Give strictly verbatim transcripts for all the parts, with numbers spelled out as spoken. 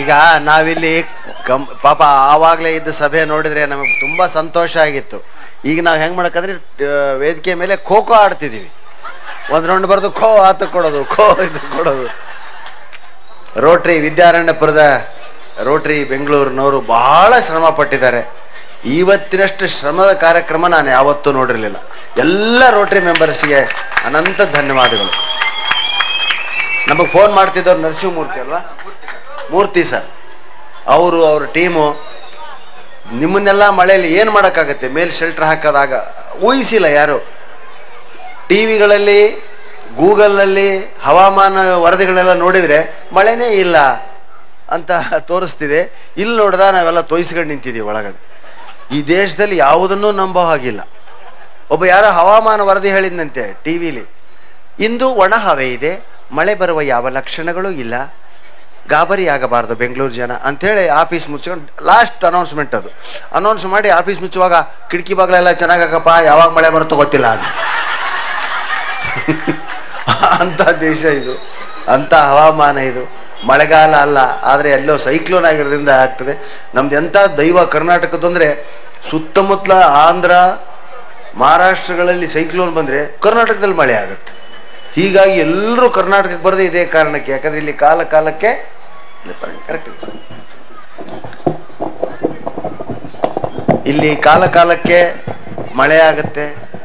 ಈಗ ನಾವಿಲ್ಲಿ ಕಂ ಪಾಪ ಆವಾಗಲೇ ಇದ್ದ ಸಭೆ ನೋಡಿದ್ರೆ ನಮಗೆ ತುಂಬ ಸಂತೋಷ ಆಗಿತ್ತು. ಈಗ ನಾವು ಹೆಂಗೆ ಮಾಡೋಕ್ಕಂದ್ರೆ ವೇದಿಕೆ ಮೇಲೆ ಖೋ ಖೋ ಆಡ್ತಿದ್ದೀವಿ. ಒಂದು ರೌಂಡ್ ಬರೆದು ಖೋ ಆತ ಕೊಡೋದು, ಖೋ ಇದು ಕೊಡೋದು. ರೋಟ್ರಿ ವಿದ್ಯಾರಣ್ಯಪುರದ ರೋಟ್ರಿ ಬೆಂಗಳೂರಿನವರು ಬಹಳ ಶ್ರಮ ಪಟ್ಟಿದ್ದಾರೆ. ಇವತ್ತಿನಷ್ಟು ಶ್ರಮದ ಕಾರ್ಯಕ್ರಮ ನಾನು ಯಾವತ್ತೂ ನೋಡಿರಲಿಲ್ಲ. ಎಲ್ಲ ರೋಟ್ರಿ ಮೆಂಬರ್ಸ್ಗೆ ಅನಂತ ಧನ್ಯವಾದಗಳು. ನಮಗೆ ಫೋನ್ ಮಾಡ್ತಿದ್ದವ್ರು ನರಸಿಂಹಮೂರ್ತಿ ಅಲ್ವಾ, ಮೂರ್ತಿ ಸರ್, ಅವರು ಅವ್ರ ಟೀಮು ನಿಮ್ಮನ್ನೆಲ್ಲ ಮಳೆಯಲ್ಲಿ ಏನು ಮಾಡೋಕ್ಕಾಗತ್ತೆ, ಮೇಲೆ ಶೆಲ್ಟರ್ ಹಾಕೋದಾಗ ಊಹಿಸಿಲ್ಲ ಯಾರು. ಟಿ ವಿಗಳಲ್ಲಿ ಗೂಗಲ್ನಲ್ಲಿ ಹವಾಮಾನ ವರದಿಗಳೆಲ್ಲ ನೋಡಿದರೆ ಮಳೆನೇ ಇಲ್ಲ ಅಂತ ತೋರಿಸ್ತಿದೆ. ಇಲ್ಲಿ ನೋಡ್ದ ನಾವೆಲ್ಲ ತೋಯಿಸ್ಕೊಂಡು ನಿಂತಿದ್ದೀವಿ ಒಳಗಡೆ. ಈ ದೇಶದಲ್ಲಿ ಯಾವುದನ್ನೂ ನಂಬೋ ಹಾಗಿಲ್ಲ. ಒಬ್ಬ ಯಾರೋ ಹವಾಮಾನ ವರದಿ ಹೇಳಿದಂತೆ ಟಿ ವಿಲಿ, ಇಂದು ಒಣ ಹವೆ ಇದೆ, ಮಳೆ ಬರುವ ಯಾವ ಲಕ್ಷಣಗಳೂ ಇಲ್ಲ, ಗಾಬರಿ ಆಗಬಾರ್ದು ಬೆಂಗಳೂರು ಜನ ಅಂಥೇಳಿ ಆಫೀಸ್ ಮುಚ್ಕೊಂಡು ಲಾಸ್ಟ್ ಅನೌನ್ಸ್ಮೆಂಟ್ ಅದು ಅನೌನ್ಸ್ ಮಾಡಿ ಆಫೀಸ್ ಮುಚ್ಚುವಾಗ ಕಿಟಕಿ ಬಾಗಿಲೆಲ್ಲ ಚೆನ್ನಾಗಪ್ಪ, ಯಾವಾಗ ಮಳೆ ಬರುತ್ತೋ ಗೊತ್ತಿಲ್ಲ ಅಂತ. ಅಂಥ ದೇಶ ಇದು, ಅಂಥ ಹವಾಮಾನ ಇದು. ಮಳೆಗಾಲ ಅಲ್ಲ, ಆದರೆ ಎಲ್ಲೋ ಸೈಕ್ಲೋನ್ ಆಗಿರೋದ್ರಿಂದ ಆಗ್ತದೆ. ನಮ್ದು ಎಂಥ ದೈವ ಕರ್ನಾಟಕದ್ದು ಅಂದರೆ, ಸುತ್ತಮುತ್ತಲ ಆಂಧ್ರ ಮಹಾರಾಷ್ಟ್ರಗಳಲ್ಲಿ ಸೈಕ್ಲೋನ್ ಬಂದರೆ ಕರ್ನಾಟಕದಲ್ಲಿ ಮಳೆ ಆಗುತ್ತೆ. ಹೀಗಾಗಿ ಎಲ್ಲರೂ ಕರ್ನಾಟಕಕ್ಕೆ ಬರೋದೇ ಇದೇ ಕಾರಣಕ್ಕೆ. ಯಾಕಂದರೆ ಇಲ್ಲಿ ಕಾಲ ಕಾಲಕ್ಕೆ ಕರೆಕ್ಟ್ ಇಲ್ಲಿ ಕಾಲ ಕಾಲಕ್ಕೆ ಮಳೆ ಆಗುತ್ತೆ.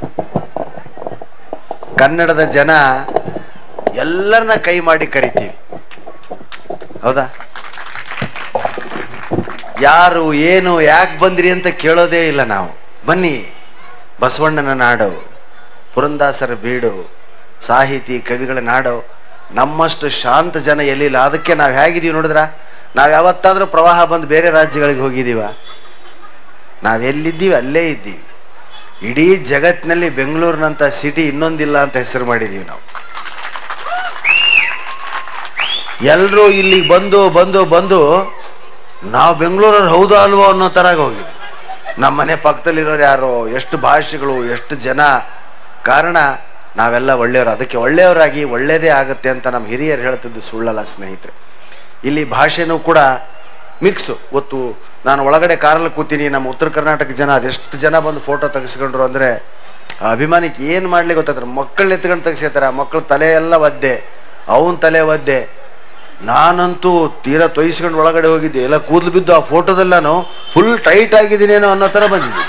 ಕನ್ನಡದ ಜನ ಎಲ್ಲರನ್ನ ಕೈ ಮಾಡಿ ಕರಿತೀವಿ, ಹೌದಾ? ಯಾರು ಏನು ಯಾಕೆ ಬಂದ್ರಿ ಅಂತ ಕೇಳೋದೇ ಇಲ್ಲ ನಾವು. ಬನ್ನಿ, ಬಸವಣ್ಣನ ನಾಡು, ಪುರಂದಾಸರ ಬೀಡು, ಸಾಹಿತಿ ಕವಿಗಳ ನಾಡು. ನಮ್ಮಷ್ಟು ಶಾಂತ ಜನ ಎಲ್ಲಿಲ್ಲ. ಅದಕ್ಕೆ ನಾವು ಹೇಗಿದ್ದೀವಿ ನೋಡಿದ್ರ, ನಾವು ಯಾವತ್ತಾದರೂ ಪ್ರವಾಹ ಬಂದು ಬೇರೆ ರಾಜ್ಯಗಳಿಗೆ ಹೋಗಿದ್ದೀವ? ನಾವೆಲ್ಲಿದ್ದೀವಿ ಅಲ್ಲೇ ಇದ್ದೀವಿ. ಇಡೀ ಜಗತ್ತಿನಲ್ಲಿ ಬೆಂಗಳೂರಿನಂಥ ಸಿಟಿ ಇನ್ನೊಂದಿಲ್ಲ ಅಂತ ಹೆಸರು ಮಾಡಿದ್ದೀವಿ ನಾವು. ಎಲ್ಲರೂ ಇಲ್ಲಿಗೆ ಬಂದು ಬಂದು ಬಂದು ನಾವು ಬೆಂಗಳೂರಲ್ಲಿ ಹೌದಾ ಅಲ್ವೋ ಅನ್ನೋ ಥರ ಹೋಗಿದ್ವಿ. ನಮ್ಮ ಮನೆ ಪಕ್ಕದಲ್ಲಿರೋರು ಯಾರೋ, ಎಷ್ಟು ಭಾಷೆಗಳು, ಎಷ್ಟು ಜನ. ಕಾರಣ ನಾವೆಲ್ಲ ಒಳ್ಳೆಯವರು. ಅದಕ್ಕೆ ಒಳ್ಳೆಯವರಾಗಿ ಒಳ್ಳೆಯದೇ ಆಗುತ್ತೆ ಅಂತ ನಮ್ಮ ಹಿರಿಯರು ಹೇಳ್ತಿದ್ದು ಸುಳ್ಳಲ್ಲ ಸ್ನೇಹಿತರೆ. ಇಲ್ಲಿ ಭಾಷೆನೂ ಕೂಡ ಮಿಕ್ಸು. ಗೊತ್ತು, ನಾನು ಒಳಗಡೆ ಕಾರಲ್ಲಿ ಕೂತೀನಿ, ನಮ್ಮ ಉತ್ತರ ಕರ್ನಾಟಕ ಜನ ಅದೆಷ್ಟು ಜನ ಬಂದು ಫೋಟೋ ತೆಗೆಸ್ಕೊಂಡ್ರು ಅಂದರೆ ಅಭಿಮಾನಿಗೆ ಏನು ಮಾಡಲಿ ಗೊತ್ತಾದ್ರೆ ಮಕ್ಕಳನ್ನ ಎತ್ಕೊಂಡು ತೆಗೆಸ್ಕೊತಾರೆ. ಆ ಮಕ್ಕಳ ತಲೆ ಎಲ್ಲ ಒದ್ದೆ, ಅವನ ತಲೆ ಒದ್ದೆ. ನಾನಂತೂ ತೀರಾ ತೊಯ್ಸ್ಕೊಂಡು ಒಳಗಡೆ ಹೋಗಿದ್ದೆ, ಎಲ್ಲ ಕೂದಲು ಬಿದ್ದು ಆ ಫೋಟೋದಲ್ಲಿ ನಾನು ಫುಲ್ ಟೈಟ್ ಆಗಿದ್ದೀನೇನೋ ಅನ್ನೋ ಥರ ಬಂದಿದ್ದೀನಿ.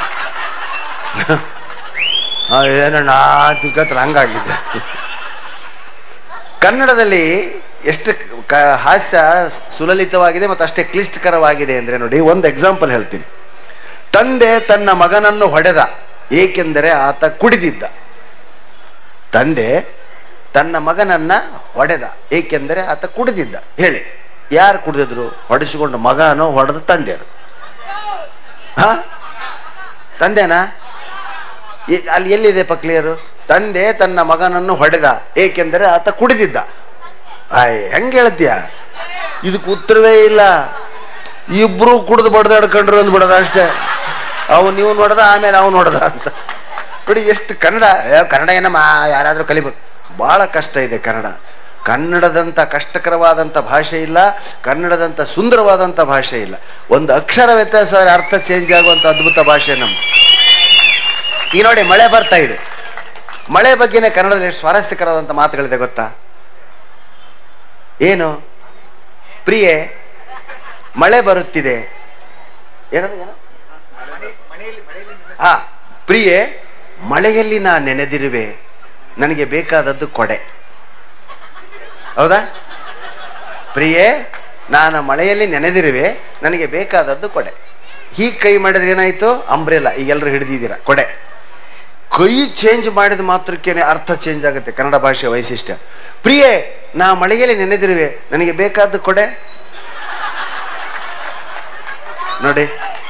ಏನಣ್ಣ ತಿಕ್ಕತ್ರ ಹಂಗಾಗಿದೆ. ಕನ್ನಡದಲ್ಲಿ ಎಷ್ಟು ಕ ಹಾಸ್ಯ ಸುಲಲಿತವಾಗಿದೆ ಮತ್ತು ಅಷ್ಟೇ ಕ್ಲಿಷ್ಟಕರವಾಗಿದೆ ಅಂದರೆ ನೋಡಿ, ಒಂದು ಎಕ್ಸಾಂಪಲ್ ಹೇಳ್ತೀನಿ. ತಂದೆ ತನ್ನ ಮಗನನ್ನು ಹೊಡೆದ ಏಕೆಂದರೆ ಆತ ಕುಡಿದಿದ್ದ. ತಂದೆ ತನ್ನ ಮಗನನ್ನ ಹೊಡೆದ ಏಕೆಂದರೆ ಆತ ಕುಡಿದಿದ್ದ. ಹೇಳಿ, ಯಾರು ಕುಡಿದಿದ್ರು? ಹೊಡೆಸಿಕೊಂಡು ಮಗನೋ ಹೊಡೆದ ತಂದೆರು? ಹಾ, ತಂದೆನಾ? ಅಲ್ಲಿ ಎಲ್ಲಿದೆ ಕ್ಲಿಯರು? ತಂದೆ ತನ್ನ ಮಗನನ್ನು ಹೊಡೆದ ಏಕೆಂದರೆ ಆತ ಕುಡಿದಿದ್ದ. ಆಯ್ ಹೆಂಗೆ ಹೇಳ್ತೀಯ? ಇದಕ್ಕೆ ಉತ್ತರವೇ ಇಲ್ಲ. ಇಬ್ರು ಕುಡಿದು ಬಡ್ದಾಡ್ಕೊಂಡ್ರು ಅಂದ್ಬಿಡೋದ ಅಷ್ಟೇ. ಅವನು ನೀವು ನೋಡ್ದ, ಆಮೇಲೆ ಅವನು ನೋಡ್ದ ಅಂತ. ನೋಡಿ ಎಷ್ಟು ಕನ್ನಡ. ಕನ್ನಡ ಏನಮ್ಮ ಯಾರಾದರೂ ಕಲಿಬೇಕು. ಭಾಳ ಕಷ್ಟ ಇದೆ ಕನ್ನಡ. ಕನ್ನಡದಂಥ ಕಷ್ಟಕರವಾದಂಥ ಭಾಷೆ ಇಲ್ಲ, ಕನ್ನಡದಂಥ ಸುಂದರವಾದಂಥ ಭಾಷೆ ಇಲ್ಲ. ಒಂದು ಅಕ್ಷರ ವ್ಯತ್ಯಾಸ ಅರ್ಥ ಚೇಂಜ್ ಆಗುವಂಥ ಅದ್ಭುತ ಭಾಷೆ ನಮ್ಮ. ಈಗ ನೋಡಿ, ಮಳೆ ಬರ್ತಾ ಇದೆ. ಮಳೆ ಬಗ್ಗೆನೇ ಕನ್ನಡದಲ್ಲಿ ಎಷ್ಟು ಸ್ವಾರಸ್ಯಕರವಾದಂಥ ಮಾತುಗಳಿದೆ ಗೊತ್ತಾ? ಏನು? ಪ್ರಿಯೆ, ಮಳೆ ಬರುತ್ತಿದೆ. ಏನದು? ಹಾ, ಪ್ರಿಯೆ, ಮಳೆಯಲ್ಲಿ ನಾ ನೆನೆದಿರುವೆ, ನನಗೆ ಬೇಕಾದದ್ದು ಕೊಡೆ. ಹೌದಾ? ಪ್ರಿಯೆ, ನಾನು ಮಳೆಯಲ್ಲಿ ನೆನೆದಿರುವೆ, ನನಗೆ ಬೇಕಾದದ್ದು ಕೊಡೆ. ಹೀಗೆ ಕೈ ಮಾಡಿದ್ರೆ ಏನಾಯಿತು? ಅಂಬ್ರೆಲ್ಲ. ಈಗೆಲ್ಲರೂ ಹಿಡಿದಿದ್ದೀರಾ, ಕೊಡೆ. ಕೈ ಚೇಂಜ್ ಮಾಡಿದ ಮಾತ್ರಕ್ಕೇನೆ ಅರ್ಥ ಚೇಂಜ್ ಆಗುತ್ತೆ. ಕನ್ನಡ ಭಾಷೆ ವೈಶಿಷ್ಟ್ಯ. ಪ್ರಿಯೆ, ನಾ ಮಳೆಯಲ್ಲಿ ನೆನೆದಿರುವೆ, ನನಗೆ ಬೇಕಾದ ಕೊಡೆ. ನೋಡಿ,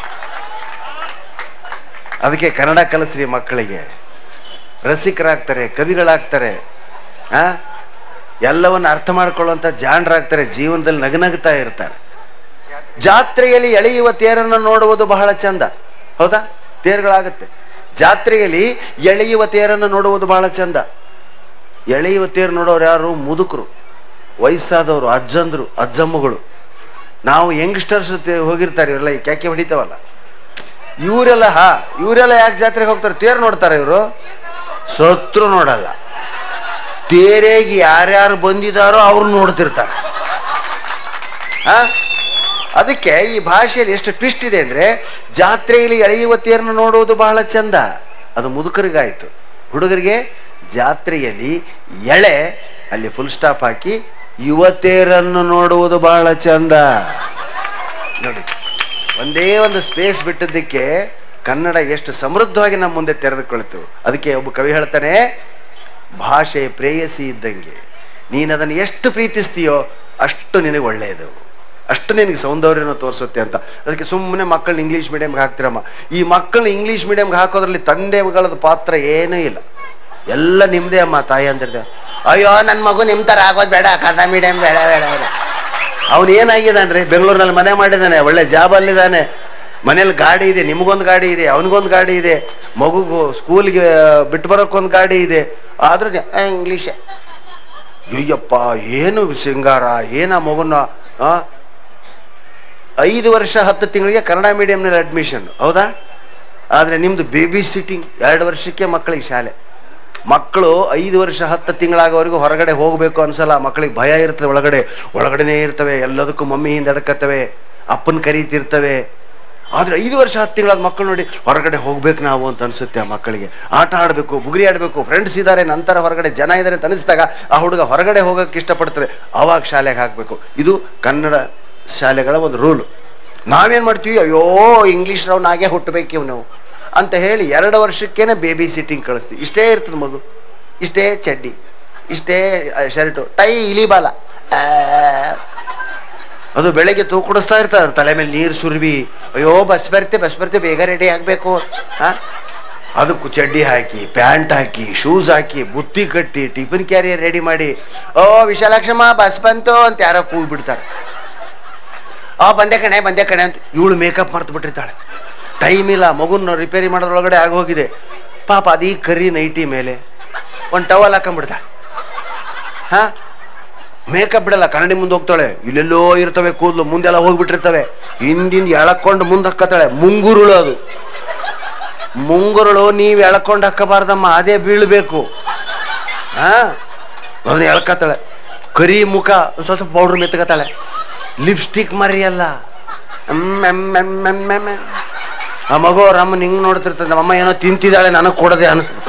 ಅದಕ್ಕೆ ಕನ್ನಡ ಕಲಿಸ್ರಿ ಮಕ್ಕಳಿಗೆ. ರಸಿಕರಾಗ್ತಾರೆ, ಕವಿಗಳಾಗ್ತಾರೆ, ಆ ಎಲ್ಲವನ್ನು ಅರ್ಥ ಮಾಡ್ಕೊಳ್ಳುವಂಥ ಜಾಣರಾಗ್ತಾರೆ, ಜೀವನದಲ್ಲಿ ನಗನಗ್ತಾ ಇರ್ತಾರೆ. ಜಾತ್ರೆಯಲ್ಲಿ ಎಳೆಯುವ ತೇರನ್ನು ನೋಡುವುದು ಬಹಳ ಚಂದ. ಹೌದಾ? ತೇರುಗಳಾಗುತ್ತೆ. ಜಾತ್ರೆಯಲ್ಲಿ ಎಳೆಯುವ ತೇರನ್ನು ನೋಡುವುದು ಬಹಳ ಚಂದ. ಎಳೆಯುವ ತೇರು ನೋಡೋರು ಯಾರು? ಮುದುಕರು, ವಯಸ್ಸಾದವರು, ಅಜ್ಜಂದ್ರು, ಅಜ್ಜಮ್ಮಗಳು. ನಾವು ಯಂಗ್ಸ್ಟರ್ಸ್ ಹೋಗಿರ್ತಾರೆ ಇವರೆಲ್ಲ ಈ ಕ್ಯಾಕೆ ಹೊಡಿತಾವಲ್ಲ, ಇವರೆಲ್ಲ ಹಾ ಇವರೆಲ್ಲ ಯಾಕೆ ಜಾತ್ರೆಗೆ ಹೋಗ್ತಾರೆ? ತೇರು ನೋಡ್ತಾರೆ ಇವರು, ಸತ್ರು ನೋಡಲ್ಲ. ತೇರೆಗೆ ಯಾರ್ಯಾರು ಬಂದಿದ್ದಾರೋ ಅವ್ರು ನೋಡ್ತಿರ್ತಾರೆ. ಹಾ, ಅದಕ್ಕೆ ಈ ಭಾಷೆಯಲ್ಲಿ ಎಷ್ಟು ಟ್ವಿಸ್ಟ್ ಇದೆ ಅಂದರೆ, ಜಾತ್ರೆಯಲ್ಲಿ ಎಳೆಯುವ ತೇರನ್ನು ನೋಡುವುದು ಬಹಳ ಚಂದ, ಅದು ಮುದುಕರಿಗಾಯಿತು. ಹುಡುಗರಿಗೆ ಜಾತ್ರೆಯಲ್ಲಿ ಎಳೆ, ಅಲ್ಲಿ ಫುಲ್ ಸ್ಟಾಪ್ ಹಾಕಿ ಯುವತಿಯರನ್ನು ನೋಡುವುದು ಬಹಳ ಚಂದ. ನೋಡಿ, ಒಂದೇ ಒಂದು ಸ್ಪೇಸ್ ಬಿಟ್ಟದ್ದಕ್ಕೆ ಕನ್ನಡ ಎಷ್ಟು ಸಮೃದ್ಧವಾಗಿ ನಮ್ಮ ಮುಂದೆ ತೆರೆದುಕೊಳ್ತು. ಅದಕ್ಕೆ ಒಬ್ಬ ಕವಿ ಹೇಳ್ತಾನೆ, ಭಾಷೆ ಪ್ರೇಯಸಿ ಇದ್ದಂಗೆ, ನೀನು ಅದನ್ನು ಎಷ್ಟು ಪ್ರೀತಿಸ್ತೀಯೋ ಅಷ್ಟು ನಿನಗೆ ಒಳ್ಳೆಯದು, ಅಷ್ಟು ನಿನಗೆ ಸೌಂದರ್ಯನ ತೋರಿಸುತ್ತೆ ಅಂತ. ಅದಕ್ಕೆ ಸುಮ್ಮನೆ ಮಕ್ಕಳನ್ನ ಇಂಗ್ಲೀಷ್ ಮೀಡಿಯಮ್ಗೆ ಹಾಕ್ತಿರಮ್ಮ. ಈ ಮಕ್ಕಳನ್ನ ಇಂಗ್ಲೀಷ್ ಮೀಡಿಯಮ್ಗೆ ಹಾಕೋದ್ರಲ್ಲಿ ತಂದೆಗಳದ ಪಾತ್ರ ಏನೂ ಇಲ್ಲ, ಎಲ್ಲ ನಿಮ್ಮದೇ ಅಮ್ಮ. ತಾಯಿ ಅಂತಿರ್ದೆ, ಅಯ್ಯೋ ನನ್ನ ಮಗು ನಿಮ್ಮ ಥರ ಆಗೋದು ಬೇಡ, ಕನ್ನಡ ಮೀಡಿಯಮ್ ಬೇಡ ಬೇಡ ಬೇಡ. ಅವನು ಏನಾಗಿದ್ದಾನೆ ರೀ, ಬೆಂಗಳೂರಿನಲ್ಲಿ ಮನೆ ಮಾಡಿದ್ದಾನೆ, ಒಳ್ಳೆ ಜಾಬಲ್ಲಿದ್ದಾನೆ, ಮನೇಲಿ ಗಾಡಿ ಇದೆ, ನಿಮಗೊಂದು ಗಾಡಿ ಇದೆ, ಅವನಿಗೊಂದು ಗಾಡಿ ಇದೆ, ಮಗುಗೂ ಸ್ಕೂಲ್ಗೆ ಬಿಟ್ಟು ಬರೋಕ್ಕೊಂದು ಗಾಡಿ ಇದೆ, ಆದ್ರೂ ಇಂಗ್ಲೀಷೇ. ಅಯ್ಯಪ್ಪ ಏನು ಸಿಂಗಾರ, ಏನ ಮಗುನ. ಐದು ವರ್ಷ ಹತ್ತು ತಿಂಗಳಿಗೆ ಕನ್ನಡ ಮೀಡಿಯಂನಲ್ಲಿ ಅಡ್ಮಿಷನ್, ಹೌದಾ? ಆದರೆ ನಿಮ್ಮದು ಬೇಬಿ ಸಿಟ್ಟಿಂಗ್, ಎರಡು ವರ್ಷಕ್ಕೆ ಮಕ್ಕಳಿಗೆ ಶಾಲೆ. ಮಕ್ಕಳು ಐದು ವರ್ಷ ಹತ್ತು ತಿಂಗಳಾಗೋವರೆಗೂ ಹೊರಗಡೆ ಹೋಗಬೇಕು ಅನ್ಸಲ್ಲ, ಮಕ್ಕಳಿಗೆ ಭಯ ಇರ್ತದೆ, ಒಳಗಡೆ ಒಳಗಡೆನೇ ಇರ್ತವೆ, ಎಲ್ಲದಕ್ಕೂ ಮಮ್ಮಿಯಿಂದ ಎಡಕತ್ತವೆ, ಅಪ್ಪನ ಕರೀತಿರ್ತವೆ. ಆದರೆ ಐದು ವರ್ಷ ಹತ್ತು ತಿಂಗಳಾದ ಮಕ್ಕಳು ನೋಡಿ, ಹೊರಗಡೆ ಹೋಗ್ಬೇಕು ನಾವು ಅಂತ ಅನಿಸುತ್ತೆ ಆ ಮಕ್ಕಳಿಗೆ. ಆಟ ಆಡಬೇಕು, ಬುಗುರಿ ಆಡಬೇಕು, ಫ್ರೆಂಡ್ಸ್ ಇದ್ದಾರೆ, ನಂತರ ಹೊರಗಡೆ ಜನ ಇದ್ದಾರೆ ಅಂತ ಅನಿಸಿದಾಗ ಆ ಹುಡುಗ ಹೊರಗಡೆ ಹೋಗೋಕ್ಕೆ ಇಷ್ಟಪಡ್ತದೆ, ಆವಾಗ ಶಾಲೆಗೆ ಹಾಕಬೇಕು. ಇದು ಕನ್ನಡ ಶಾಲೆಗಳ ಒಂದು ರೂಲು. ನಾವೇನು ಮಾಡ್ತೀವಿ, ಅಯ್ಯೋ ಇಂಗ್ಲೀಷ್ ನಾವು ನಾಗೆ ಹುಟ್ಟಬೇಕು ನಾವು ಅಂತ ಹೇಳಿ ಎರಡು ವರ್ಷಕ್ಕೇನೆ ಬೇಬಿ ಸಿಟ್ಟಿಂಗ್ ಕಳಿಸ್ತೀವಿ. ಇಷ್ಟೇ ಇರ್ತದೆ ಮಗು, ಇಷ್ಟೇ ಚಡ್ಡಿ, ಇಷ್ಟೇ ಶರ್ಟು, ಟೈ ಇಲಿಬಾಲ. ಅದು ಬೆಳಗ್ಗೆ ತೂಕಡಿಸ್ತಾ ಇರ್ತಾರೆ, ತಲೆ ಮೇಲೆ ನೀರು ಸುರಿವಿ, ಅಯ್ಯೋ ಬಸ್ ಬರುತ್ತೆ ಬಸ್ ಬರುತ್ತೆ ಬೇಗ ರೆಡಿ ಆಗಬೇಕು. ಹಾಂ, ಅದಕ್ಕೂ ಚಡ್ಡಿ ಹಾಕಿ, ಪ್ಯಾಂಟ್ ಹಾಕಿ, ಶೂಸ್ ಹಾಕಿ, ಬುತ್ತಿ ಕಟ್ಟಿ, ಟಿಫಿನ್ ಕ್ಯಾರಿಯರ್ ರೆಡಿ ಮಾಡಿ, ಓ ವಿಶಾಲಾಕ್ಷಮ್ಮ ಬಸ್ ಬಂತು ಅಂತ ಯಾರೋ ಕೂಗಿ ಬಿಡ್ತಾರೆ. ಆ ಬಂದೆ ಕಣೆ ಬಂದೆ ಕಣೆ ಅಂತ ಇವಳು ಮೇಕಪ್ ಮರ್ತು ಬಿಟ್ಟಿರ್ತಾಳೆ. ಟೈಮ್ ಇಲ್ಲ, ಮಗುನ ರಿಪೇರಿ ಮಾಡೋದ್ರೊಳಗಡೆ ಆಗೋಗಿದೆ. ಪಾಪ ಅದೀ ಕರಿ ನೈಟಿ ಮೇಲೆ ಒಂದು ಟವಲ್ ಹಾಕೊಂಡ್ಬಿಡ್ತಾಳೆ. ಹಾಂ, ಮೇಕಪ್ ಬಿಡಲ್ಲ, ಕನ್ನಡಿ ಮುಂದೆ ಹೋಗ್ತಾಳೆ, ಇಲ್ಲೆಲ್ಲೋ ಇರ್ತವೆ ಕೂದಲು, ಮುಂದೆಲ್ಲ ಹೋಗ್ಬಿಟ್ಟಿರ್ತವೆ, ಹಿಂದಿಂದ ಎಳಕೊಂಡು ಮುಂದೆ ಹಾಕತ್ತಾಳೆ. ಮುಂಗುರುಳು ಅದು, ಮುಂಗುರುಳು ನೀವು ಎಳ್ಕೊಂಡು ಹಾಕಬಾರ್ದಮ್ಮ, ಅದೇ ಬೀಳಬೇಕು. ಹಾಂ, ಅದನ್ನ ಎಳ್ಕತ್ತಾಳೆ. ಕರಿ ಮುಖ, ಸ್ವಲ್ಪ ಪೌಡ್ರ್ ಮೆತ್ಕತ್ತಾಳೆ, ಲಿಪ್ಸ್ಟಿಕ್ ಮರಿಯಲ್ಲ. ಆ ಮಗು ಅವ್ರ ಅಮ್ಮನ ಹಿಂಗೆ ನೋಡ್ತಿರ್ತದೆ, ನಮ್ಮಮ್ಮ ಏನೋ ತಿಂತಿದ್ದಾಳೆ ನನಗೆ ಕೊಡದೆ ಅನಿಸ್ಬಿಟ್ಟು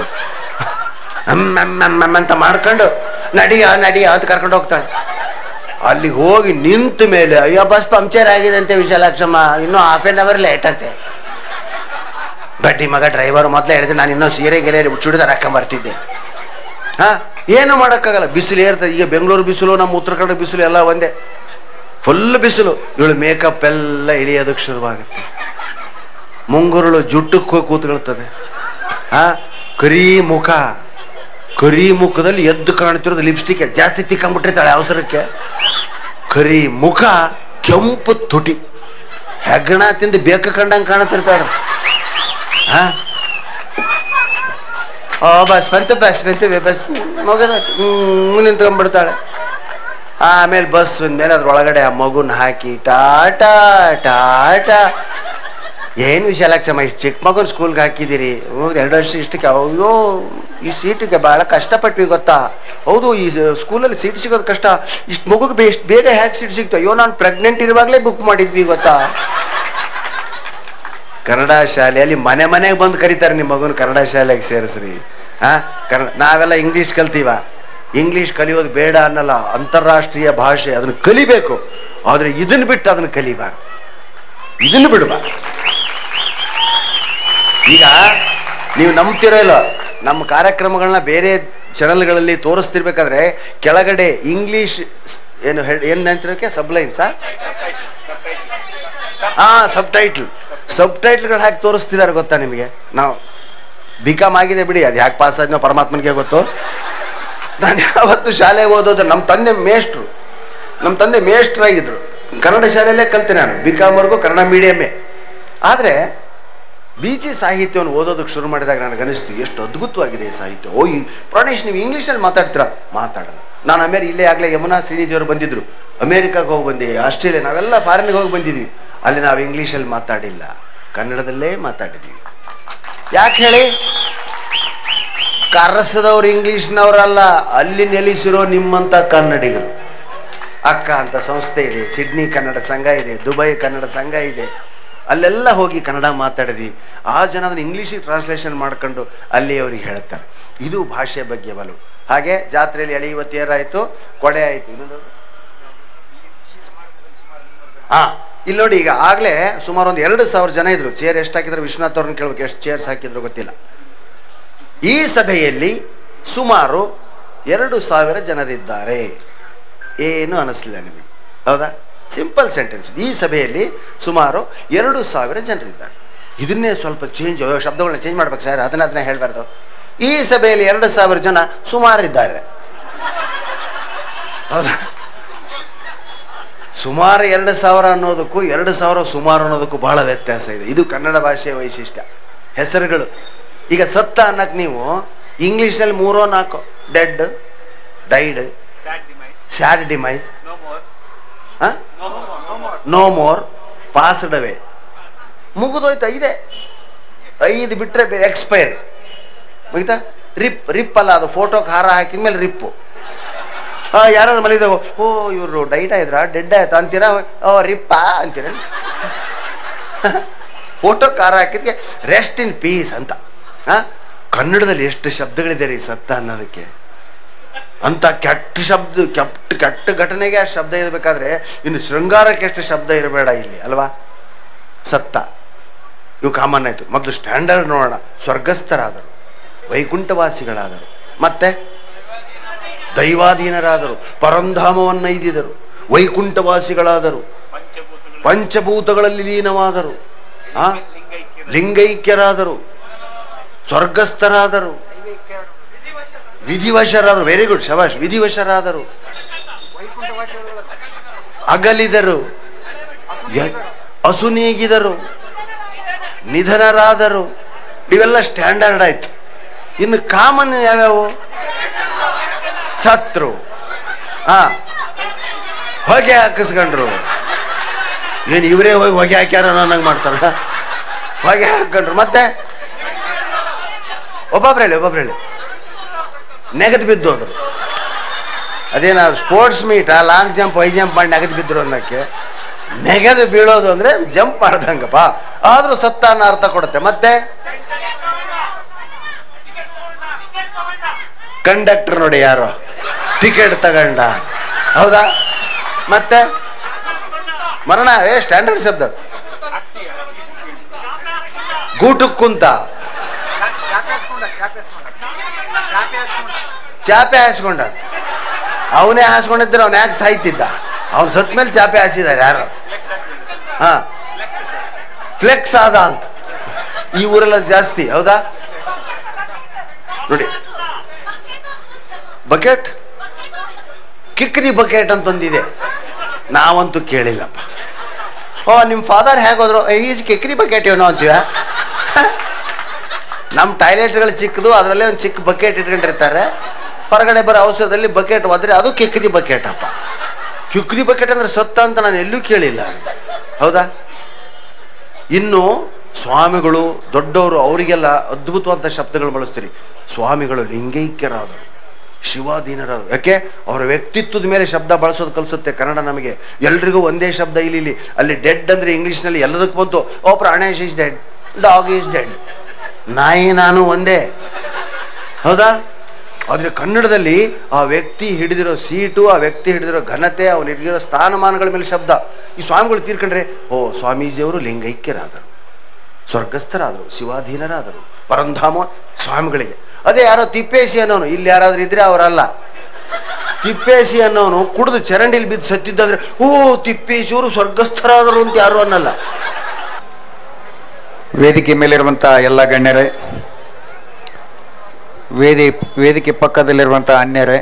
ಅಮ್ಮ ಅಂತ ಮಾಡ್ಕೊಂಡು ನಡಿಯ ನಡಿಯ ಅಂತ ಕರ್ಕೊಂಡು ಹೋಗ್ತಾಳೆ. ಅಲ್ಲಿಗೆ ಹೋಗಿ ನಿಂತ ಮೇಲೆ, ಅಯ್ಯೋ ಬಸ್ ಪಂಕ್ಚರ್ ಆಗಿದೆ ಅಂತೆ ವಿಶಾಲಾಕ್ಷಮ್ಮ, ಇನ್ನೂ ಹಾಫ್ ಆನ್ ಅವರ್ ಲೇಟ್ ಅಂತೆ. ಬಡ್ಡಿ ಮಗ ಡ್ರೈವರ್ ಮೊದಲೇ ಹೇಳಿದೆ, ನಾನು ಇನ್ನೂ ಸೀರೆ ಗೆರೆ ಚೂಡಿದಾರ ಹಾಕೊಂಬರ್ತಿದ್ದೆ. ಹಾಂ, ಏನು ಮಾಡೋಕ್ಕಾಗಲ್ಲ, ಬಿಸಿಲು ಏರ್ತದೆ. ಈಗ ಬೆಂಗಳೂರು ಬಿಸಿಲು, ನಮ್ಮ ಉತ್ತರ ಕನ್ನಡ ಬಿಸಿಲು ಎಲ್ಲ ಒಂದೇ, ಫುಲ್ ಬಿಸಿಲು. ಇವಳು ಮೇಕಪ್ ಎಲ್ಲ ಇಳಿಯೋದಕ್ಕೆ ಶುರುವಾಗುತ್ತೆ. ಮುಂಗುರುಳು ಜುಟ್ಟಕ್ಕೆ ಹೋಗಿ ಕೂತ್ಕೊಳ್ತದೆ. ಹಾಂ, ಕರಿ ಮುಖ, ಕರಿ ಮುಖದಲ್ಲಿ ಎದ್ದು ಕಾಣ್ತಿರೋದು ಲಿಪ್ಸ್ಟಿಕ್ ಜಾಸ್ತಿ ತಿಕ್ಕೊಂಡ್ಬಿಟ್ಟಿರ್ತಾಳೆ ಅವಸರಕ್ಕೆ. ಕರಿ ಮುಖ, ಕೆಂಪು ತುಟಿ, ಹೆಗ್ಗಣ ತಿಂದು ಬೇಕ ಕಂಡಂಗೆ ಕಾಣತಿರ್ತಾಳೆ. ಹಾಂ, ಓ ಬಸ್ ಬಂತು ಬಸ್ ಬಂತು ಬಸ್ ಮಗದ ನಿಂತ್ಕೊಂಡ್ಬಿಡ್ತಾಳೆ. ಆಮೇಲೆ ಬಸ್ ಬಂದ್ಮೇಲೆ ಅದ್ರೊಳಗಡೆ ಆ ಮಗುನ ಹಾಕಿ ಟಾಟಾ ಟಾಟಾ. ಏನು ವಿಶಾಲಾಕ್ಷಮ್ಮ ಇಷ್ಟು ಚಿಕ್ಕ ಮಗುನ ಸ್ಕೂಲ್ಗೆ ಹಾಕಿದ್ದೀರಿ, ಎರಡು ವರ್ಷ ಇಷ್ಟಕ್ಕೆ, ಅಯ್ಯೋ ಈ ಸೀಟಿಗೆ ಭಾಳ ಕಷ್ಟಪಟ್ವಿ ಗೊತ್ತಾ. ಹೌದು, ಈ ಸ್ಕೂಲಲ್ಲಿ ಸೀಟ್ ಸಿಗೋದು ಕಷ್ಟ, ಇಷ್ಟು ಮಗುಗೆ ಎಷ್ಟು ಬೇಗ ಹ್ಯಾಕ್ ಸೀಟ್ ಸಿಗ್ತು, ಅಯ್ಯೋ ನಾನು ಪ್ರೆಗ್ನೆಂಟ್ ಇರುವಾಗಲೇ ಬುಕ್ ಮಾಡಿದ್ವಿ ಗೊತ್ತಾ. ಕನ್ನಡ ಶಾಲೆಯಲ್ಲಿ ಮನೆ ಮನೆಗೆ ಬಂದು ಕರೀತಾರೆ, ನಿಮ್ಮ ಮಗುನ ಕನ್ನಡ ಶಾಲೆಗೆ ಸೇರಿಸ್ರಿ. ಹಾಂ, ಕನ್ನಡ ನಾವೆಲ್ಲ ಇಂಗ್ಲೀಷ್ ಕಲ್ತೀವ, ಇಂಗ್ಲೀಷ್ ಕಲಿಯೋದು ಬೇಡ ಅನ್ನಲ್ಲ, ಅಂತಾರಾಷ್ಟ್ರೀಯ ಭಾಷೆ, ಅದನ್ನು ಕಲಿಬೇಕು. ಆದರೆ ಇದನ್ನು ಬಿಟ್ಟು ಅದನ್ನು ಕಲಿಬಾರ್ದು, ಇದನ್ನು ಬಿಡಬಾರ್ದು. ಈಗ ನೀವು ನಂಬ್ತಿರೋ ಇಲ್ಲ, ನಮ್ಮ ಕಾರ್ಯಕ್ರಮಗಳನ್ನ ಬೇರೆ ಚಾನಲ್ಗಳಲ್ಲಿ ತೋರಿಸ್ತಿರ್ಬೇಕಾದ್ರೆ ಕೆಳಗಡೆ ಇಂಗ್ಲೀಷ್ ಏನು ಏನು ನೆನ್ತಿರೋಕೆ ಸಬ್ಲೈನ್ಸಾ, ಹಾಂ ಸಬ್ ಟೈಟ್ಲ್ ಸಬ್ ಟೈಟ್ಲ್ಗಳು ಹಾಕಿ ತೋರಿಸ್ತಿದ್ದಾರೆ ಗೊತ್ತಾ ನಿಮಗೆ. ನಾವು ಬಿ ಕಾಮ್ ಆಗಿದೆ ಬಿಡಿ, ಅದು ಯಾಕೆ ಪಾಸ್ ಆದ್ನೋ ಪರಮಾತ್ಮನಿಗೆ ಗೊತ್ತು. ನಾನು ಯಾವತ್ತು ಶಾಲೆ ಓದೋದು, ನಮ್ಮ ತಂದೆ ಮೇಷ್ಟ್ರು, ನಮ್ಮ ತಂದೆ ಮೇಷ್ಟ್ರಾಗಿದ್ದರು, ಕನ್ನಡ ಶಾಲೆಯಲ್ಲೇ ಕಲ್ತೆ ನಾನು, ಬಿ ಕಾಮ್ವರೆಗೂ ಕನ್ನಡ ಮೀಡಿಯಮ್ಮೇ. ಆದರೆ ಬೀಚಿ ಸಾಹಿತ್ಯವನ್ನು ಓದೋದಕ್ಕೆ ಶುರು ಮಾಡಿದಾಗ ನನಗನ್ನಿಸ್ತು, ಎಷ್ಟು ಅದ್ಭುತವಾಗಿದೆ ಈ ಸಾಹಿತ್ಯ. ಓ ಈ ಪ್ರಾಣೇಶ್ ನೀವು ಇಂಗ್ಲೀಷಲ್ಲಿ ಮಾತಾಡ್ತೀರಾ? ಮಾತಾಡಲ್ಲ. ನಾನು ಅಮೇರಿ ಇಲ್ಲೇ ಆಗಲೇ ಯಮುನಾ ಶ್ರೀನಿಧಿಯವರು ಬಂದಿದ್ದರು, ಅಮೇರಿಕಾಗೆ ಹೋಗಿ ಬಂದಿವಿ, ಆಸ್ಟ್ರೇಲಿಯಾ, ನಾವೆಲ್ಲ ಫಾರಿನ್ಗೆ ಹೋಗಿ ಬಂದಿದ್ವಿ. ಅಲ್ಲಿ ನಾವು ಇಂಗ್ಲೀಷಲ್ಲಿ ಮಾತಾಡಿಲ್ಲ, ಕನ್ನಡದಲ್ಲೇ ಮಾತಾಡಿದ್ದೀವಿ. ಯಾಕೆ ಹೇಳಿ? ಕರೆಸದವ್ರು ಇಂಗ್ಲೀಷ್ನವರಲ್ಲ, ಅಲ್ಲಿ ನೆಲೆಸಿರೋ ನಿಮ್ಮಂಥ ಕನ್ನಡಿಗರು. ಅಕ್ಕ ಅಂತ ಸಂಸ್ಥೆ ಇದೆ, ಸಿಡ್ನಿ ಕನ್ನಡ ಸಂಘ ಇದೆ, ದುಬೈ ಕನ್ನಡ ಸಂಘ ಇದೆ, ಅಲ್ಲೆಲ್ಲ ಹೋಗಿ ಕನ್ನಡ ಮಾತಾಡಿದ್ವಿ. ಆ ಜನ ಅದನ್ನು ಇಂಗ್ಲೀಷಿಗೆ ಟ್ರಾನ್ಸ್ಲೇಷನ್ ಮಾಡ್ಕೊಂಡು ಅಲ್ಲಿ ಅವ್ರಿಗೆ ಹೇಳ್ತಾರೆ. ಇದು ಭಾಷೆ ಬಗ್ಗೆ ಬಲು. ಹಾಗೆ ಜಾತ್ರೆಯಲ್ಲಿ ಎಳೆಯುವ ತೇರಾಯಿತು, ಕೊಡೆ ಆಯಿತು. ಇನ್ನೊಂದು ಹಾಂ, ಇಲ್ಲಿ ನೋಡಿ, ಈಗ ಆಗಲೇ ಸುಮಾರು ಒಂದು ಎರಡು ಸಾವಿರ ಜನ ಇದ್ರು. ಚೇರ್ ಎಷ್ಟು ಹಾಕಿದ್ರು ವಿಶ್ವನಾಥ್ ಅವ್ರನ್ನ ಕೇಳ್ಬೇಕು, ಎಷ್ಟು ಚೇರ್ಸ್ ಹಾಕಿದ್ರು ಗೊತ್ತಿಲ್ಲ. ಈ ಸಭೆಯಲ್ಲಿ ಸುಮಾರು ಎರಡು ಸಾವಿರ ಜನರಿದ್ದಾರೆ. ಏನು ಅನ್ನಿಸ್ಲಿಲ್ಲ ನಿಮಗೆ? ಹೌದಾ? Simple sentence. ಈ ಸಭೆಯಲ್ಲಿ ಸುಮಾರು ಎರಡು ಸಾವಿರ ಜನರಿದ್ದಾರೆ. ಇದನ್ನೇ ಸ್ವಲ್ಪ ಚೇಂಜ್, ಶಬ್ದಗಳನ್ನ ಚೇಂಜ್ ಮಾಡ್ಬೇಕು ಸರ್, ಅದನ್ನ ಅದನ್ನ ಹೇಳಬಾರ್ದು. ಈ ಸಭೆಯಲ್ಲಿ ಎರಡು ಸಾವಿರ ಜನ ಸುಮಾರಿದ್ದಾರೆ. ಹೌದಾ? ಸುಮಾರು ಎರಡು ಸಾವಿರ ಅನ್ನೋದಕ್ಕೂ ಎರಡು ಸಾವಿರ ಸುಮಾರು ಅನ್ನೋದಕ್ಕೂ ಬಹಳ ವ್ಯತ್ಯಾಸ ಇದೆ. ಇದು ಕನ್ನಡ ಭಾಷೆಯ ವೈಶಿಷ್ಟ್ಯ. ಹೆಸರುಗಳು ಈಗ ಸತ್ತ ಅನ್ನಕ್ಕೆ ನೀವು ಇಂಗ್ಲೀಷಲ್ಲಿ ಮೂರೋ ನಾಲ್ಕು, dead, died, sad demise, no more, passed away, ಮುಗಿದೋಯ್ತು. ಐದೇ ಐದು ಬಿಟ್ಟರೆ ಬೇರೆ ಎಕ್ಸ್ಪೈರ್ ಮುಗಿತಾ. ರಿಪ್, ರಿಪ್ ಅಲ್ಲ ಅದು, ಫೋಟೋಗೆ ಹಾರ ಹಾಕಿದ ಮೇಲೆ ರಿಪ್ಪು. ಹಾಂ, ಯಾರಾದ್ರು ಮಲಗಿದಾಗ ಓ ಇವರು ಡೈಟ್ ಆಯ್ತಾ ಡೆಡ್ ಆಯ್ತಾ ಅಂತೀರಾ? ಓ ರಿಪ್ಪಾ ಅಂತೀರ. ಫೋಟೋಗೆ ಹಾರ ಹಾಕಿದ್ಗೆ ರೆಸ್ಟ್ ಇನ್ ಪೀಸ್ ಅಂತ. ಹಾಂ, ಕನ್ನಡದಲ್ಲಿ ಎಷ್ಟು ಶಬ್ದಗಳಿದೆ ರೀ ಸತ್ತ ಅನ್ನೋದಕ್ಕೆ. ಅಂತ ಕೆಟ್ಟ ಶಬ್ದ, ಕೆಟ್ಟ ಕೆಟ್ಟ ಘಟನೆಗೆ ಅಷ್ಟು ಶಬ್ದ ಇರಬೇಕಾದ್ರೆ ಇನ್ನು ಶೃಂಗಾರಕ್ಕೆ ಎಷ್ಟು ಶಬ್ದ ಇರಬೇಡ ಇಲ್ಲಿ ಅಲ್ವಾ? ಸತ್ತ ಇವು ಕಾಮನ್ ಆಯಿತು. ಮೊದಲು ಸ್ಟ್ಯಾಂಡರ್ಡ್ ನೋಡೋಣ. ಸ್ವರ್ಗಸ್ಥರಾದರು, ವೈಕುಂಠವಾಸಿಗಳಾದರು, ಮತ್ತೆ ದೈವಾಧೀನರಾದರು, ಪರಂಧಾಮವನ್ನೈದಿದರು, ವೈಕುಂಠವಾಸಿಗಳಾದರು, ಪಂಚಭೂತಗಳಲ್ಲಿ ಲೀನವಾದರು, ಆ ಲಿಂಗೈಕ್ಯರಾದರು, ಸ್ವರ್ಗಸ್ಥರಾದರು, ವಿಧಿವಶರಾದರು. ವೆರಿ ಗುಡ್, ಶಬಾಷ್. ವಿಧಿವಶರಾದರು, ಅಗಲಿದರು, ಅಸುನೀಗಿದರು, ನಿಧನರಾದರು. ಇವೆಲ್ಲ ಸ್ಟ್ಯಾಂಡರ್ಡ್ ಆಯ್ತು. ಇನ್ನು ಕಾಮನ್ ಯಾವ್ಯಾವು? ಸತ್ರು, ಹಾ, ಹೊಗೆ ಹಾಕಿಸ್ಕೊಂಡ್ರು. ಏನು ಇವರೇ ಹೋಗಿ ಹೊಗೆ ಹಾಕ್ಯಾರ ಅನ್ನಂಗೆ ಮಾಡ್ತಾರ. ಹೊಗೆ ಹಾಕೊಂಡ್ರು. ಮತ್ತೆ ಒಬ್ಬೊಬ್ರು ಹೇಳಿ ಒಬ್ಬೊಬ್ರು ಹೇಳಿ ನೆಗದು ಬಿದ್ದು ಹೋದ್ರು. ಅದೇನ sports meet, long jump, high jump ಮಾಡಿ ನೆಗದು ಬಿದ್ದರು ಅನ್ನೋಕ್ಕೆ. ನೆಗೆದು ಬೀಳೋದು ಅಂದರೆ ಜಂಪ್ ಮಾಡ್ದಂಗಪ್ಪ, ಆದರೂ ಸತ್ತ ಅನ್ನೋ ಅರ್ಥ ಕೊಡುತ್ತೆ. ಮತ್ತೆ ಕಂಡಕ್ಟರ್ ನೋಡಿ, ಯಾರು ಟಿಕೆಟ್ ತಗೊಂಡ, ಹೌದಾ? ಮತ್ತೆ ಮರಣ, ಏ ಸ್ಟ್ಯಾಂಡರ್ಡ್ ಶಬ್ದ. ಗೂಟಕ್ಕೆ ಕುಂತ, ಚಾಪೆ ಹಾಸ್ಕೊಂಡ. ಅವನೇ ಹಾಸ್ಕೊಂಡಿದ್ರೆ ಅವ್ನು ಯಾಕೆ ಸಾಯ್ತಿದ್ದ? ಅವ್ನು ಸತ್ ಮೇಲೆ ಚಾಪೆ ಹಾಸಿದ್ದಾರೆ ಯಾರು? ಹಾ, ಫ್ಲೆಕ್ಸ್ ಆದ ಅಂತ ಈ ಊರೆಲ್ಲ ಜಾಸ್ತಿ, ಹೌದಾ? ನೋಡಿ, ಬಕೆಟ್, ಕಿಕ್ರಿ ಬಕೆಟ್ ಅಂತೊಂದಿದೆ, ನಾವಂತೂ ಕೇಳಿಲ್ಲಪ್ಪ. ಓ ನಿಮ್ಮ ಫಾದರ್ ಹೇಗೋದ್ರು, ಈಜ್ ಕಿಕ್ರಿ ಬಕೆಟ್ ಏನೋ ಅಂತೀವ. ನಮ್ಮ ಟಾಯ್ಲೆಟ್ಗಳು ಚಿಕ್ಕದು, ಅದರಲ್ಲೇ ಒಂದು ಚಿಕ್ಕ ಬಕೆಟ್ ಇಟ್ಕೊಂಡಿರ್ತಾರೆ. ಹೊರಗಡೆ ಬರೋ ಔಷಧದಲ್ಲಿ ಬಕೆಟ್ ಹೋದ್ರೆ ಅದು ಕಿಕ್ರಿ ಬಕೆಟ್ ಅಪ್ಪ. ಕಿಕ್ರಿ ಬಕೆಟ್ ಅಂದರೆ ಸತ್ತ ಅಂತ ನಾನು ಎಲ್ಲೂ ಕೇಳಿಲ್ಲ, ಹೌದಾ? ಇನ್ನು ಸ್ವಾಮಿಗಳು ದೊಡ್ಡವರು, ಅವರಿಗೆಲ್ಲ ಅದ್ಭುತವಾದ ಶಬ್ದಗಳು ಬಳಸ್ತೀರಿ. ಸ್ವಾಮಿಗಳು ಲಿಂಗೈಕ್ಯರಾದರು, ಶಿವಾಧೀನರಾದರು. ಯಾಕೆ? ಅವರ ವ್ಯಕ್ತಿತ್ವದ ಮೇಲೆ ಶಬ್ದ ಬಳಸೋದು ಕಲಿಸುತ್ತೆ ಕನ್ನಡ ನಮಗೆ. ಎಲ್ರಿಗೂ ಒಂದೇ ಶಬ್ದ ಇಲ್ಲಿ ಇಲ್ಲಿ ಅಲ್ಲಿ ಡೆಡ್ ಅಂದರೆ ಇಂಗ್ಲೀಷ್ನಲ್ಲಿ ಎಲ್ಲದಕ್ಕೂ ಬಂತು. ಓ Pranesh is dead, dog is dead, ನಾಯಿ ನಾನು ಒಂದೇ, ಹೌದಾ? ಆದರೆ ಕನ್ನಡದಲ್ಲಿ ಆ ವ್ಯಕ್ತಿ ಹಿಡಿದಿರೋ ಸೀಟು, ಆ ವ್ಯಕ್ತಿ ಹಿಡಿದಿರೋ ಘನತೆ, ಅವನು ಹಿಡಿದಿರೋ ಸ್ಥಾನಮಾನಗಳ ಮೇಲೆ ಶಬ್ದ. ಈ ಸ್ವಾಮಿಗಳು ತೀರ್ಕೊಂಡ್ರೆ ಓ ಸ್ವಾಮೀಜಿಯವರು ಲಿಂಗೈಕ್ಯರಾದರು, ಸ್ವರ್ಗಸ್ಥರಾದರು, ಶಿವಾಧೀನರಾದರು, ಪರಂಧಾಮ ಸ್ವಾಮಿಗಳಿಗೆ. ಅದೇ ಯಾರೋ ತಿಪ್ಪೇಸಿ ಅನ್ನೋನು, ಇಲ್ಲಿ ಯಾರಾದ್ರೂ ಇದ್ರೆ ಅವರಲ್ಲ. ತಿಪ್ಪೇಸಿ ಅನ್ನೋನು ಕುಡಿದು ಚರಂಡಿಲಿ ಬಿದ್ದು ಸತ್ತಿದ್ದಾದ್ರೆ ಓ ತಿಪ್ಪೇಶಿಯವರು ಸ್ವರ್ಗಸ್ಥರಾದರು ಅಂತ ಯಾರು ಅನ್ನಲ್ಲ. ವೇದಿಕೆ ಮೇಲಿರುವಂಥ ಎಲ್ಲ ಗಣ್ಯರೇ, ವೇದಿ ವೇದಿಕೆ ಪಕ್ಕದಲ್ಲಿರುವಂಥ ಅನ್ಯರೇ,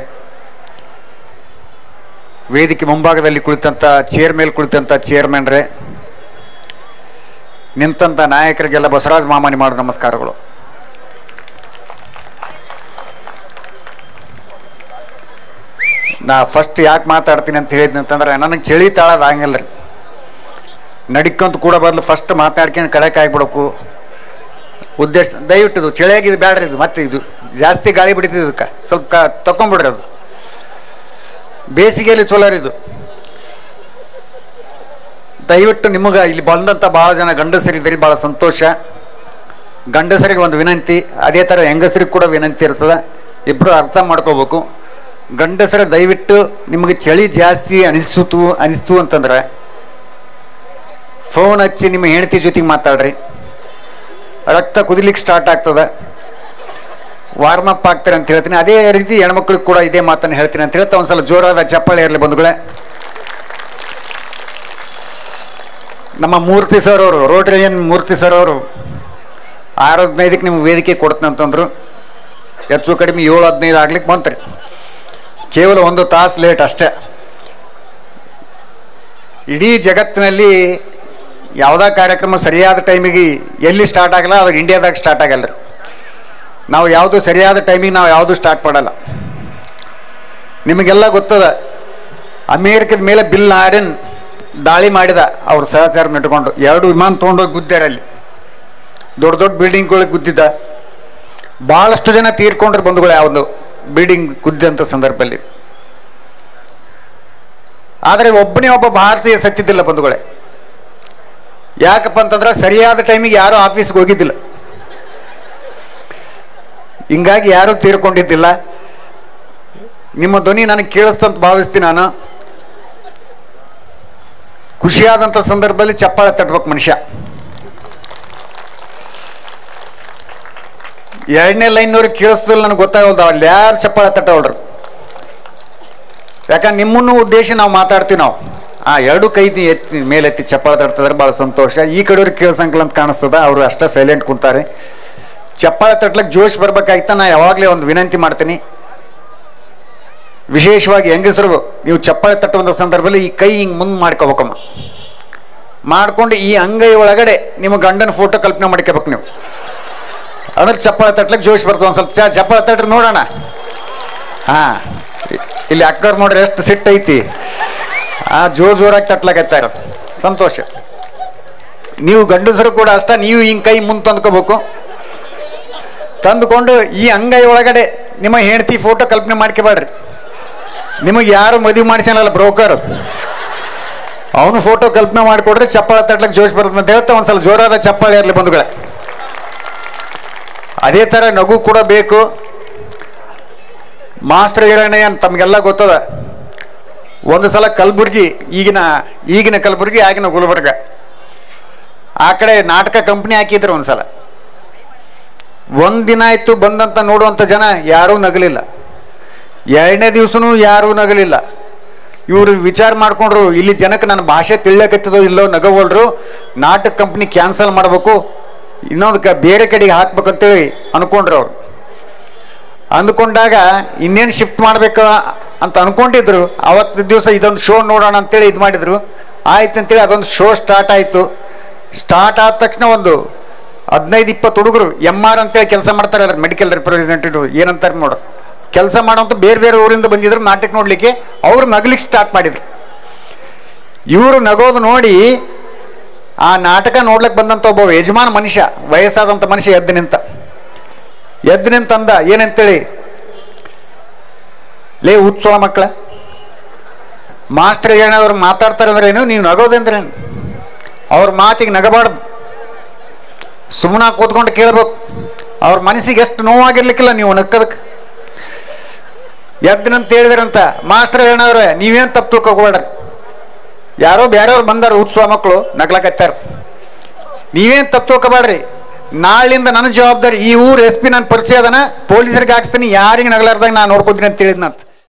ವೇದಿಕೆ ಮುಂಭಾಗದಲ್ಲಿ ಕುಳಿತಂಥ ಚೇರ್ ಮೇಲೆ ಕುಳಿತಂಥ ಚೇರ್ಮನ್ರೇ, ನಿಂತಂಥ ನಾಯಕರಿಗೆಲ್ಲ ಬಸವರಾಜ ಮಾಮನಿ ಮಾಡೋ ನಮಸ್ಕಾರಗಳು. ನಾ ಫಸ್ಟ್ ಯಾಕೆ ಮಾತಾಡ್ತೀನಿ ಅಂತ ಹೇಳಿದ್ನಿ ಅಂತಂದ್ರೆ ನನಗೆ ಚಳಿ ತಾಳೋದು ಹಂಗಿಲ್ಲ ರೀ. ನಡಿಕೊಂತ ಕೂಡ ಬದಲು ಫಸ್ಟ್ ಮಾತಾಡ್ಕೊಂಡು ಕಡೆಗೆ ಆಗ್ಬಿಡೋಕು ಉದ್ದೇಶ. ದಯವಿಟ್ಟು ಚಳಿಯಾಗಿದ್ದು ಬೇಡ್ರಿ, ಇದು ಮತ್ತೆ ಇದು ಜಾಸ್ತಿ ಗಾಳಿ ಬಿಡ್ತಿದ್ದು ಇದಕ್ಕೆ ಸ್ವಲ್ಪ ಕ ತಗೊಂಬಿಡ್ರಿ. ಅದು ಬೇಸಿಗೆಯಲ್ಲಿ ಚಲೋ ರೀ ಇದು. ದಯವಿಟ್ಟು ನಿಮಗೆ ಇಲ್ಲಿ ಬಂದಂಥ ಭಾಳ ಜನ ಗಂಡಸರಿದ್ದೀರಿ, ಭಾಳ ಸಂತೋಷ. ಗಂಡಸರಿಗೆ ಒಂದು ವಿನಂತಿ, ಅದೇ ಥರ ಹೆಂಗಸರಿಗೆ ಕೂಡ ವಿನಂತಿ ಇರ್ತದೆ. ಇಬ್ಬರು ಅರ್ಥ ಮಾಡ್ಕೋಬೇಕು. ಗಂಡಸರ ದಯವಿಟ್ಟು ನಿಮಗೆ ಚಳಿ ಜಾಸ್ತಿ ಅನಿಸ್ತು ಅನಿಸ್ತು ಅಂತಂದ್ರೆ ಫೋನ್ ಹಚ್ಚಿ ನಿಮ್ಮ ಹೆಂಡತಿ ಜೊತೆಗೆ ಮಾತಾಡ್ರಿ. ರಕ್ತ ಕುದಿಲಿಕ್ಕೆ ಸ್ಟಾರ್ಟ್ ಆಗ್ತದೆ, ವಾರ್ಮಪ್ ಆಗ್ತಾರೆ ಅಂತ ಹೇಳ್ತೀನಿ. ಅದೇ ರೀತಿ ಹೆಣ್ಮಕ್ಳಿಗೆ ಕೂಡ ಇದೇ ಮಾತನ್ನು ಹೇಳ್ತೀನಿ ಅಂತ ಹೇಳ್ತಾ ಒಂದ್ಸಲ ಜೋರಾದ ಚಪ್ಪಾಳೆ ಇರಲಿ ಬಂಧುಗಳೇ. ನಮ್ಮ ಮೂರ್ತಿ ಸರ್ ಅವರು, ರೋಟರಿಯನ್ ಮೂರ್ತಿ ಸರ್ ಅವರು ಆರು ಹದಿನೈದಕ್ಕೆ ನಿಮ್ಗೆ ವೇದಿಕೆ ಕೊಡ್ತೀನಿ ಅಂತಂದ್ರು. ಹೆಚ್ಚು ಕಡಿಮೆ ಏಳು ಹದಿನೈದು ಆಗ್ಲಿಕ್ಕೆ ಬಂತ್ರಿ. ಕೇವಲ ಒಂದು ತಾಸು ಲೇಟ್ ಅಷ್ಟೇ. ಇಡೀ ಜಗತ್ತಿನಲ್ಲಿ ಯಾವುದೇ ಕಾರ್ಯಕ್ರಮ ಸರಿಯಾದ ಟೈಮಿಗೆ ಎಲ್ಲಿ ಸ್ಟಾರ್ಟ್ ಆಗಲ್ಲ, ಅದು ಇಂಡಿಯಾದಾಗ ಸ್ಟಾರ್ಟ್ ಆಗಲ್ಲ ರೀ. ನಾವು ಯಾವುದು ಸರಿಯಾದ ಟೈಮಿಗೆ ನಾವು ಯಾವುದು ಸ್ಟಾರ್ಟ್ ಮಾಡಲ್ಲ. ನಿಮಗೆಲ್ಲ ಗೊತ್ತದ, ಅಮೇರಿಕದ ಮೇಲೆ ಬಿಲ್ ಲಾಡೆನ್ ದಾಳಿ ಮಾಡಿದ ಅವ್ರ ಸಹಚಾರ ನೆಟ್ಕೊಂಡು ಎರಡು ವಿಮಾನ ತೊಗೊಂಡೋಗಿ ಗುದ್ದಾರ. ಅಲ್ಲಿ ದೊಡ್ಡ ದೊಡ್ಡ ಬಿಲ್ಡಿಂಗ್ಗಳಿಗೆ ಗುದ್ದಿದ್ದ. ಭಾಳಷ್ಟು ಜನ ತೀರ್ಕೊಂಡ್ರೆ ಬಂಧುಗಳು ಯಾವುದು ಬಿಲ್ಡಿಂಗ್ ಗುದ್ದಂಥ ಸಂದರ್ಭದಲ್ಲಿ. ಆದರೆ ಒಬ್ಬನೇ ಒಬ್ಬ ಭಾರತೀಯ ಸತ್ತಿದ್ದಿಲ್ಲ ಬಂಧುಗಳೇ. ಯಾಕಪ್ಪ ಅಂತಂದ್ರೆ ಸರಿಯಾದ ಟೈಮಿಗೆ ಯಾರೂ ಆಫೀಸ್ಗೆ ಹೋಗಿದ್ದಿಲ್ಲ, ಹಿಂಗಾಗಿ ಯಾರೂ ತೀರ್ಕೊಂಡಿದ್ದಿಲ್ಲ. ನಿಮ್ಮ ಧ್ವನಿ ನನಗೆ ಕೇಳಿಸ್ತಂತ ಭಾವಿಸ್ತೀನಿ ನಾನು. ಖುಷಿಯಾದಂಥ ಸಂದರ್ಭದಲ್ಲಿ ಚಪ್ಪಾಳೆ ತಟ್ಬೇಕು ಮನುಷ್ಯ. ಎರಡನೇ ಲೈನ್ನವ್ರಿಗೆ ಕೇಳಿಸ್ದಿಲ್ಲ ನನಗೆ ಗೊತ್ತಾಗಲ್ದು, ಅಲ್ಲಿ ಯಾರು ಚಪ್ಪಾಳೆ ತಟ್ಟವಳ್ರು. ಯಾಕಂದ್ರೆ ನಿಮ್ಮನ್ನು ಉದ್ದೇಶ ನಾವು ಮಾತಾಡ್ತೀವಿ. ನಾವು ಆ ಎರಡು ಕೈ ಎತ್ತಿ ಮೇಲೆ ಎತ್ತಿ ಚಪ್ಪಾಳೆ ತಟ್ತಿದ್ರೆ ಭಾಳ ಸಂತೋಷ. ಈ ಕಡೆಯವ್ರಿಗೆ ಕೇಳ್ಸಂಗಿಲ್ಲ ಅಂತ ಕಾಣಿಸ್ತದ, ಅವರು ಅಷ್ಟೇ ಸೈಲೆಂಟ್ ಕುಂತಾರೆ. ಚಪ್ಪಾಳೆ ತಟ್ಲಕ್ಕೆ ಜೋಶ್ ಬರ್ಬೇಕಾಯ್ತ. ನಾ ಯಾವಾಗಲೇ ಒಂದು ವಿನಂತಿ ಮಾಡ್ತೀನಿ, ವಿಶೇಷವಾಗಿ ಹೆಂಗಸರು ನೀವು ಚಪ್ಪಾಳೆ ತಟ್ಟುವಂಥ ಸಂದರ್ಭದಲ್ಲಿ ಈ ಕೈ ಹಿಂಗೆ ಮುಂದೆ ಮಾಡ್ಕೋಬೇಕಮ್ಮ. ಮಾಡ್ಕೊಂಡು ಈ ಅಂಗೈ ಒಳಗಡೆ ನಿಮ್ಮ ಗಂಡನ ಫೋಟೋ ಕಲ್ಪನೆ ಮಾಡ್ಕೋಬೇಕು ನೀವು. ಅಂದ್ರೆ ಚಪ್ಪಾಳೆ ತಟ್ಲಕ್ಕೆ ಜೋಶ್ ಬರ್ತದೆ. ಒಂದು ಸ್ವಲ್ಪ ಚ ಚಪ್ಪಾಳೆ ತಟ್ರಿ ನೋಡೋಣ. ಹಾಂ, ಇಲ್ಲಿ ಅಕ್ಕವ್ರು ನೋಡ್ರಿ ಎಷ್ಟು ಸಿಟ್ಟು ಐತಿ. ಆ ಜೋರು ಜೋರಾಗಿ ತಟ್ಲಾಕತ್ತಾರ. ಸಂತೋಷ. ನೀವು ಗಂಡಸರು ಕೂಡ ಅಷ್ಟೇ, ನೀವು ಹಿಂಗೆ ಕೈ ಮುಂದೆ ತಂದ್ಕೋಬೇಕು. ತಂದುಕೊಂಡು ಈ ಅಂಗೈ ಒಳಗಡೆ ನಿಮ್ಮ ಹೆಂಡತಿ ಫೋಟೋ ಕಲ್ಪನೆ ಮಾಡ್ಕೋಬೇಡ್ರಿ. ನಿಮಗೆ ಯಾರು ಮದುವೆ ಮಾಡಿಸಲ್ಲ ಬ್ರೋಕರ್, ಅವನು ಫೋಟೋ ಕಲ್ಪನೆ ಮಾಡಿಕೊಡ್ರಿ. ಚಪ್ಪಾಳೆ ತಟ್ಲಕ್ಕೆ ಜೋಶ್ ಬರ್ತದೆ ಅಂತ ಹೇಳ್ತಾ ಒಂದ್ಸಲ ಜೋರಾದ ಚಪ್ಪಾಳೆ ಇರಲಿ ಬಂಧುಗಳೇ. ಅದೇ ಥರ ನಗು ಕೂಡ ಬೇಕು. ಮಾಸ್ಟರ್ ಹಿರಣ್ಯ ಅಂತ ತಮಗೆಲ್ಲ ಗೊತ್ತದ. ಒಂದು ಸಲ ಕಲಬುರ್ಗಿ, ಈಗಿನ ಈಗಿನ ಕಲಬುರ್ಗಿ ಆಗಿನ ಗುಲ್ಬರ್ಗ, ಆ ಕಡೆ ನಾಟಕ ಕಂಪ್ನಿ ಹಾಕಿದ್ರು. ಒಂದು ಸಲ ಒಂದು ದಿನ ಆಯಿತು ಬಂದಂತ ನೋಡುವಂಥ ಜನ ಯಾರೂ ನಗಲಿಲ್ಲ. ಎರಡನೇ ದಿವಸನೂ ಯಾರೂ ನಗಲಿಲ್ಲ. ಇವರು ವಿಚಾರ ಮಾಡ್ಕೊಂಡ್ರು, ಇಲ್ಲಿ ಜನಕ್ಕೆ ನನ್ನ ಭಾಷೆ ತಿಳಿಯಕತ್ತದೋ ಇಲ್ಲೋ, ನಗವಲ್ರು, ನಾಟಕ ಕಂಪ್ನಿ ಕ್ಯಾನ್ಸಲ್ ಮಾಡಬೇಕು, ಇನ್ನೊಂದು ಕ ಬೇರೆ ಕಡೆಗೆ ಹಾಕ್ಬೇಕಂತೇಳಿ ಅನ್ಕೊಂಡ್ರು ಅವ್ರು. ಅಂದ್ಕೊಂಡಾಗ ಇನ್ನೇನು ಶಿಫ್ಟ್ ಮಾಡ್ಬೇಕು ಅಂತ ಅನ್ಕೊಂಡಿದ್ರು. ಅವತ್ತು ದಿವಸ ಇದೊಂದು ಶೋ ನೋಡೋಣ ಅಂತೇಳಿ ಇದು ಮಾಡಿದ್ರು. ಆಯ್ತು ಅಂತೇಳಿ ಅದೊಂದು ಶೋ ಸ್ಟಾರ್ಟ್ ಆಯಿತು. ಸ್ಟಾರ್ಟ್ ಆದ ತಕ್ಷಣ ಒಂದು ಹದಿನೈದು ಇಪ್ಪತ್ತು ಹುಡುಗರು ಎಮ್ ಆರ್ ಅಂತೇಳಿ ಕೆಲಸ ಮಾಡ್ತಾರೆ, ಮೆಡಿಕಲ್ ರಿಪ್ರೆಸೆಂಟೇಟಿವ್ ಏನಂತಾರೆ ನೋಡು, ಕೆಲಸ ಮಾಡೋಂಥ ಬೇರೆ ಬೇರೆ ಊರಿಂದ ಬಂದಿದ್ರು ನಾಟಕ ನೋಡ್ಲಿಕ್ಕೆ. ಅವ್ರು ನಗಲಿಕ್ಕೆ ಸ್ಟಾರ್ಟ್ ಮಾಡಿದ್ರು. ಇವರು ನಗೋದು ನೋಡಿ ಆ ನಾಟಕ ನೋಡ್ಲಿಕ್ಕೆ ಬಂದಂಥ ಒಬ್ಬ ಯಜಮಾನ ಮನುಷ್ಯ, ವಯಸ್ಸಾದಂಥ ಮನುಷ್ಯ ಎದ್ದು ನಿಂತ ಎದ್ದು ನಿಂತಂದ ಏನಂತೇಳಿ, ಲೇ ಉತ್ಸವ ಮಕ್ಕಳ, ಮಾಸ್ಟರ್ ಏನವ್ರು ಮಾತಾಡ್ತಾರೆ ಅಂದ್ರೆ ಏನು, ನೀವು ನಗೋದಂದ್ರೇನು? ಅವ್ರ ಮಾತಿಗೆ ನಗಬಾರ್ದು, ಸುಮ್ಮನೆ ಕೂತ್ಕೊಂಡು ಕೇಳ್ಬೇಕು. ಅವ್ರ ಮನಸ್ಸಿಗೆ ಎಷ್ಟು ನೋವಾಗಿರ್ಲಿಕ್ಕಿಲ್ಲ ನೀವು ನಕ್ಕದಕ್ಕೆ. ಎದ್ದನಂತ ಹೇಳಿದ್ರಂತ ಮಾಸ್ಟರ್ ಏನವ್ರೆ, ನೀವೇನು ತಪ್ಪು ತಿಳ್ಕೊಬೇಡ್ರಿ, ಯಾರೋ ಬೇರೆಯವ್ರು ಬಂದಾರ ಉತ್ಸವ ಮಕ್ಕಳು ನಗ್ಲಕತ್ತಾರ, ನೀವೇನು ತಪ್ಪು ತಿಳ್ಕೊಬೇಡ್ರಿ. ನಾಳಿಂದ ನನ್ನ ಜವಾಬ್ದಾರಿ. ಈ ಊರು ಎಸ್ ಪಿ ನನ್ನ ಪರಿಚಯ ಅದನ, ಪೊಲೀಸರಿಗೆ ಹಾಕ್ಸ್ತೀನಿ, ಯಾರಿಗೆ ನಗಲಾರ್ದಾಗ ನಾನು ನೋಡ್ಕೊತೀನಿ ಅಂತ ಹೇಳಿದ್ನಂತ.